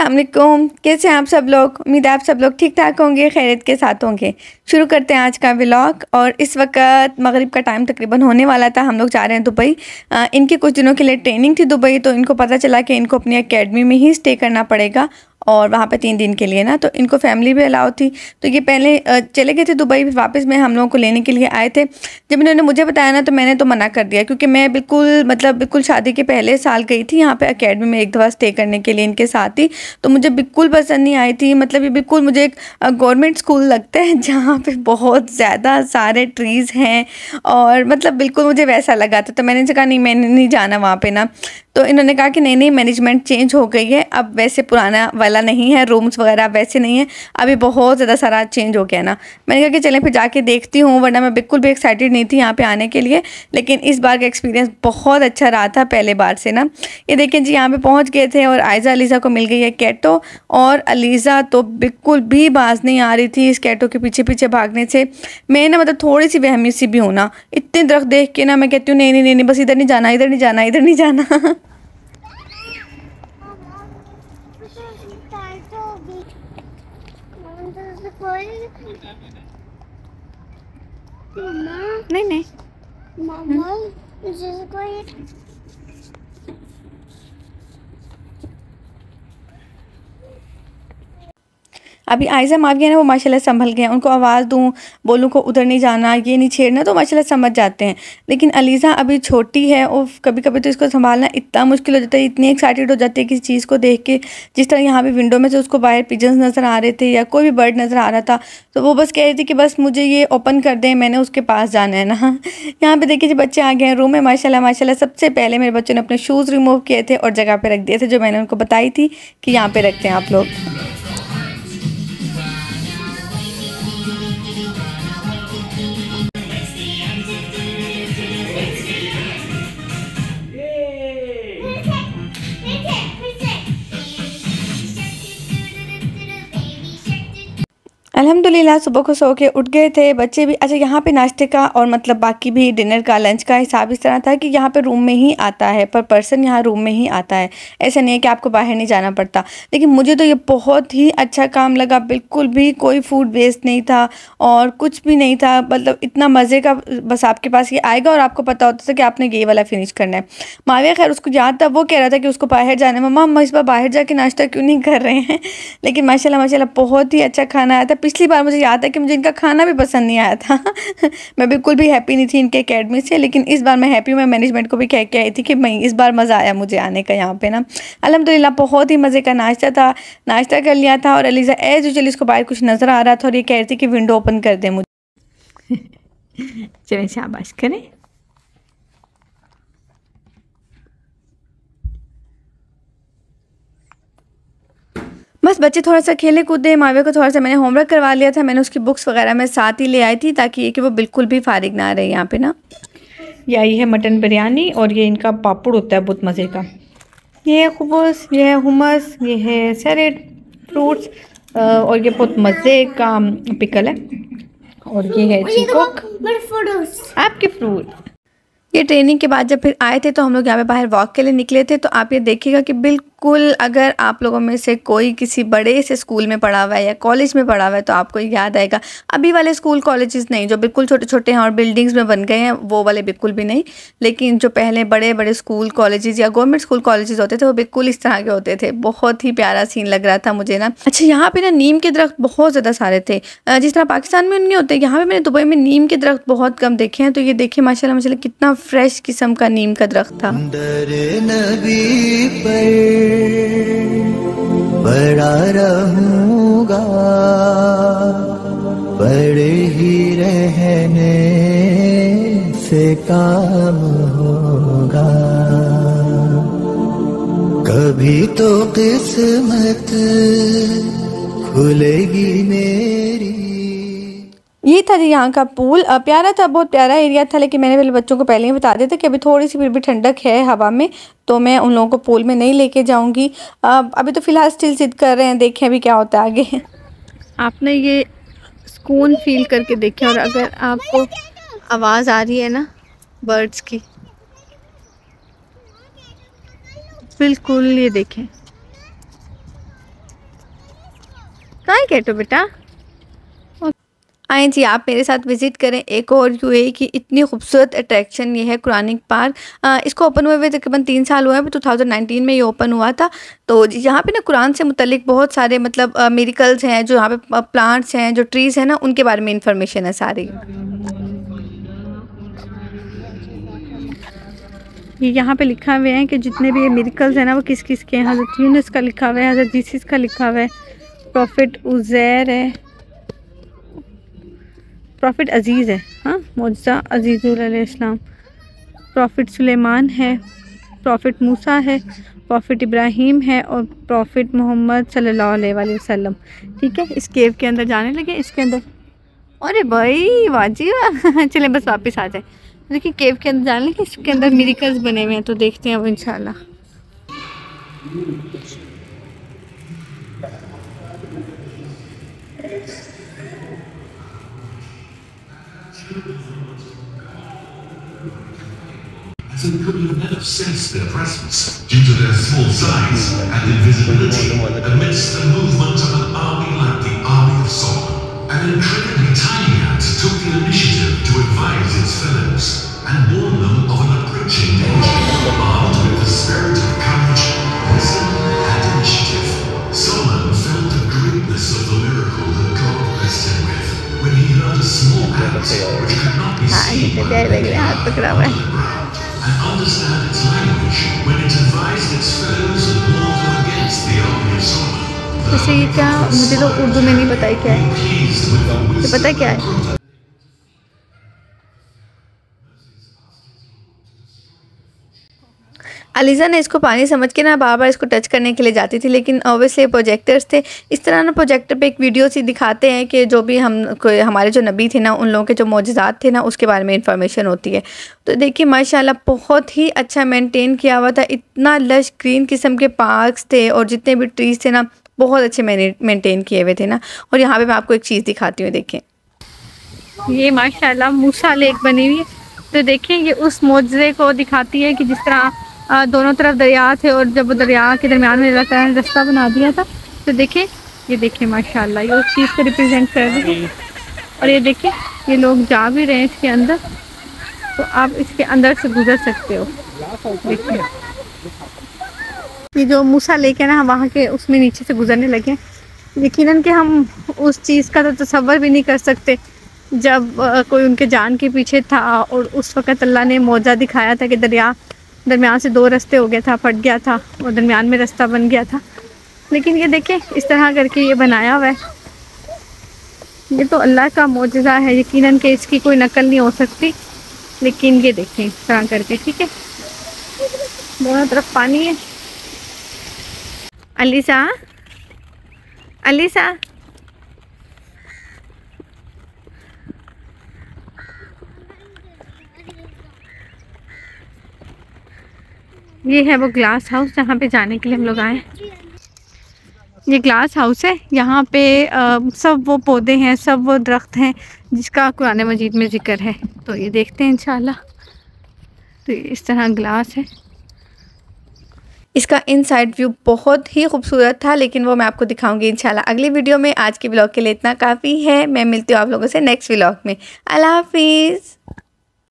अस्सलाम वालेकुम। कैसे हैं आप सब लोग? उम्मीद है आप सब लोग ठीक ठाक होंगे, खैरियत के साथ होंगे। शुरू करते हैं आज का व्लॉग। और इस वक्त मगरिब का टाइम तकरीबन होने वाला था। हम लोग जा रहे हैं दुबई। इनके कुछ दिनों के लिए ट्रेनिंग थी दुबई, तो इनको पता चला कि इनको अपनी एकेडमी में ही स्टे करना पड़ेगा और वहाँ पे 3 दिन के लिए ना, तो इनको फैमिली भी अलाउ थी। तो ये पहले चले गए थे दुबई, फिर वापस में हम लोगों को लेने के लिए आए थे। जब इन्होंने मुझे बताया ना, तो मैंने तो मना कर दिया, क्योंकि मैं बिल्कुल शादी के पहले साल गई थी यहाँ पे एकेडमी में एक दफ़ा स्टे करने के लिए इनके साथ ही। तो मुझे बिल्कुल पसंद नहीं आई थी। मतलब ये बिल्कुल मुझे एक गवर्नमेंट स्कूल लगता है जहाँ पे बहुत ज़्यादा सारे ट्रीज़ हैं, और मतलब बिल्कुल मुझे वैसा लगा था। तो मैंने इनसे कहा नहीं, मैंने नहीं जाना वहाँ पे ना। तो इन्होंने कहा कि नहीं मैनेजमेंट चेंज हो गई है, अब वैसे पुराना वाला नहीं है, रूम्स वगैरह वैसे नहीं है, अभी बहुत ज़्यादा सारा चेंज हो गया ना। मैंने कहा कि चलें फिर जाके देखती हूँ, वरना मैं बिल्कुल भी एक्साइटेड नहीं थी यहाँ पे आने के लिए। लेकिन इस बार का एक्सपीरियंस बहुत अच्छा रहा था पहले बार से ना। ये देखें जी, यहाँ पे पहुँच गए थे और आयज़ा अलीज़ा को मिल गई है कैटो, और अलीज़ा तो बिल्कुल भी बाज नहीं आ रही थी इस कैटो के पीछे पीछे भागने से। मैं ना मतलब थोड़ी सी वहमी सी भी हूँ ना, इतने दरख्त देख के ना मैं कहती हूँ नहीं बस इधर नहीं जाना, इधर नहीं जाना, इधर नहीं जाना। नहीं मामा अभी आयज़ा माविया ना वो माशाल्लाह संभल गए हैं। उनको आवाज़ दूँ, बोलूँ को उधर नहीं जाना, ये नहीं छेड़ना, तो माशाल्लाह समझ जाते हैं। लेकिन अलीज़ा अभी छोटी है और कभी कभी तो इसको संभालना इतना मुश्किल हो जाता है। इतनी एक्साइटेड हो जाती है किसी चीज़ को देख के। जिस तरह यहाँ पे विंडो में से उसको बाहर पिजन्स नज़र आ रहे थे या कोई भी बर्ड नज़र आ रहा था, तो वो बस कह रही थी कि बस मुझे ये ओपन कर दें, मैंने उसके पास जाना है ना। यहाँ पर देखिए जी, बच्चे आ गए हैं रूम में। माशाल्लाह सबसे पहले मेरे बच्चों ने अपने शूज़ रिमूव किए थे और जगह पर रख दिए थे, जो मैंने उनको बताई थी कि यहाँ पर रखते हैं आप लोग। अल्हम्दुलिल्लाह सुबह को सो के उठ गए थे बच्चे भी। अच्छा, यहाँ पे नाश्ते का और मतलब बाकी भी डिनर का, लंच का हिसाब इस तरह था कि यहाँ पे रूम में ही आता है, पर पर्सन यहाँ रूम में ही आता है। ऐसा नहीं है कि आपको बाहर नहीं जाना पड़ता। लेकिन मुझे तो ये बहुत ही अच्छा काम लगा। बिल्कुल भी कोई फूड वेस्ट नहीं था और कुछ भी नहीं था। मतलब इतना मज़े का, बस आपके पास ये आएगा और आपको पता होता था कि आपने ये वाला फिनिश करना है। माविया खैर उसको याद था, वो कह रहा था कि उसको बाहर जाना है। मम्मा हम इस बार बाहर जाके नाश्ता क्यों नहीं कर रहे हैं? लेकिन माशाल्लाह बहुत ही अच्छा खाना आया था। पिछली बार मुझे याद है कि मुझे इनका खाना भी पसंद नहीं आया था। मैं बिल्कुल भी हैप्पी नहीं थी इनके एकेडमी से, लेकिन इस बार मैं हैप्पी हूँ। मैं मैनेजमेंट को भी कह के आई थी कि मैं इस बार मज़ा आया मुझे आने का यहाँ पे ना। अल्हम्दुलिल्लाह बहुत ही मज़े का नाश्ता था। नाश्ता कर लिया था और अलीज़ा एज यूजुअल इसको बाहर कुछ नज़र आ रहा था और ये कह रही थी कि विंडो ओपन कर दे मुझे। चलें शाबाश करें। बस बच्चे थोड़ा सा खेले कूदे। माविया को थोड़ा सा मैंने होमवर्क करवा लिया था। मैंने उसकी बुक्स वगैरह मैं साथ ही ले आई थी, ताकि ये कि वो बिल्कुल भी फारिग ना रहे यहाँ पे ना। ये है मटन बिरयानी और ये इनका पापड़ होता है बहुत मज़े का। ये है खुबूस, ये है हुमस, ये है सैलेड फ्रूट्स, और ये बहुत मज़े का पिकल है, और ये है चिकोक आपके फ्रूट। ये ट्रेनिंग के बाद जब फिर आए थे तो हम लोग यहाँ पे बाहर वॉक के लिए निकले थे। तो आप ये देखिएगा कि बिल्कुल अगर आप लोगों में से कोई किसी बड़े से स्कूल में पढ़ा हुआ है या कॉलेज में पढ़ा हुआ है, तो आपको याद आएगा। अभी वाले स्कूल कॉलेजेस नहीं, जो बिल्कुल छोटे छोटे हैं और बिल्डिंग्स में बन गए हैं, वो वाले बिल्कुल भी नहीं। लेकिन जो पहले बड़े बड़े स्कूल कॉलेजेस या गवर्नमेंट स्कूल कॉलेजेस होते थे, वो बिल्कुल इस तरह के होते थे। बहुत ही प्यारा सीन लग रहा था मुझे ना। अच्छा, यहाँ पे ना नीम के दरख्त बहुत ज़्यादा सारे थे, जिस तरह पाकिस्तान में नहीं होते। यहाँ पे मैंने दुबई में नीम के दरख्त बहुत कम देखे हैं। तो ये देखिए माशाल्लाह कितना फ्रेश किस्म का नीम का दरख्त था। नबी पर बड़ा रहूंगा, बड़े ही रहने से काम होगा, कभी तो किस्मत खुलेगी मेरी। ये था जी यहाँ का पूल। प्यारा था, बहुत प्यारा एरिया था। लेकिन मैंने पहले बच्चों को पहले ही बता दिया था कि अभी थोड़ी सी फिर भी ठंडक है हवा में, तो मैं उन लोगों को पूल में नहीं लेके जाऊंगी। अभी तो फ़िलहाल स्टिल जिद कर रहे हैं, देखें अभी क्या होता है आगे। आपने ये सुकून फील करके देखें, और अगर आपको आवाज़ आ रही है ना बर्ड्स की, बिल्कुल ये देखें हाय कहतो बेटा। आए जी, आप मेरे साथ विज़िट करें एक और यूएई की इतनी खूबसूरत अट्रैक्शन ये है कुरानिक पार्क। इसको ओपन हुए हुए तकरीबन 3 साल हुए हैं, 2019 में ये ओपन हुआ था। तो यहाँ पे ना कुरान से मुतल्लिक बहुत सारे मतलब मिरेकल्स हैं, जो यहाँ पे प्लांट्स हैं, जो ट्रीज़ हैं ना, उनके बारे में इंफॉर्मेशन है सारी। ये यहाँ पे लिखा हुआ है कि जितने भी ये मिरेकल्स हैं ना वो किस किस के हैं। हज़रत यूनुस का लिखा हुआ है, हज़रत जीसस का लिखा हुआ है, प्रॉफिट उज़ैर है, प्रॉफिट अज़ीज़ है, हाँ मौजज़ा अज़ीज़ुल अलैहिस्सलाम, प्रॉफिट सुलेमान है, प्रॉफिट मूसा है, प्रॉफिट इब्राहीम है और प्रॉफिट मोहम्मद सल्लल्लाहु अलैहि वसल्लम। ठीक है, इस केव के अंदर जाने लगे। इसके अंदर अरे भाई वाजी वाह चले बस वापस आ जाए। देखिए केव के अंदर जाने लगे, इसके अंदर मिरेकल्स बने हुए हैं, तो देखते हैं अब इंशाल्लाह। So we could have never sensed their presence due to their small size and invisibility amidst the movement of an army like the Army of Solomon. An incredibly tiny ant took the initiative to advise its fellows and warn them of an approaching danger. Armed with the spirit of courage, wisdom, and initiative, Solomon felt the greatness of the miracle that God blessed him with when he heard a small ant which could not be seen by the ground. And understand its language when it advised its fellows and warned them against the army of Solomon. वैसे ये क्या, मुझे तो उर्दू में नहीं पता है क्या है, तो पता क्या है। अलीज़ा ने इसको पानी समझ के ना बार बार इसको टच करने के लिए जाती थी, लेकिन ऑब्वियसली प्रोजेक्टर्स थे। इस तरह ना प्रोजेक्टर पे एक वीडियो सी दिखाते हैं कि जो भी हमारे जो नबी थे ना, उन लोगों के जो मौजज़ात थे ना, उसके बारे में इंफॉर्मेशन होती है। तो देखिए माशाल्लाह बहुत ही अच्छा मेंटेन किया हुआ था, इतना लश ग्रीन किस्म के पार्क्स थे और जितने भी ट्रीज़ थे ना बहुत अच्छे मेंटेन किए हुए थे ना। और यहाँ पर मैं आपको एक चीज़ दिखाती हूँ, देखें ये माशाल्लाह मूसा लेक बनी हुई है। तो देखिए ये उस मौजज़े को दिखाती है कि जिस तरह दोनों तरफ दरिया थे और जब वो दरिया के दरमियान में अल्लाह ताला ने रास्ता बना दिया था। तो देखिए ये देखिए माशाल्लाह ये उस चीज़ को रिप्रेजेंट कर रही है। और ये देखिए ये लोग जा भी रहे हैं इसके अंदर, तो आप इसके अंदर से गुजर सकते हो। देखिए ये जो मूसा लेके ना हम वहाँ के उसमें नीचे से गुजरने लगे। यकीनन कि हम उस चीज़ का तो तसव्वुर भी नहीं कर सकते जब कोई उनके जान के पीछे था और उस वक़्त अल्लाह ने मौजज़ा दिखाया था कि दरिया दरमियान से 2 रास्ते हो गया था, फट गया था और दरमियान में रास्ता बन गया था। लेकिन ये देखें इस तरह करके ये बनाया हुआ है। ये तो अल्लाह का मौजज़ा है, यकीनन कि इसकी कोई नकल नहीं हो सकती। लेकिन ये देखें इस तरह करके, ठीक है, दोनों तरफ पानी है। अलीसा अलीसा ये है वो ग्लास हाउस जहाँ पे जाने के लिए हम लोग आए। ये ग्लास हाउस है, यहाँ पे सब वो पौधे हैं, सब वो दरख्त हैं जिसका कुरान मजीद में ज़िक्र है। तो ये देखते हैं इंशाल्लाह। तो इस तरह ग्लास है। इसका इनसाइड व्यू बहुत ही खूबसूरत था, लेकिन वो मैं आपको दिखाऊंगी इंशाल्लाह अगली वीडियो में। आज के व्लॉग के लिए इतना काफ़ी है। मैं मिलती हूँ आप लोगों से नेक्स्ट व्लॉग में। अल्लाह हाफिज़।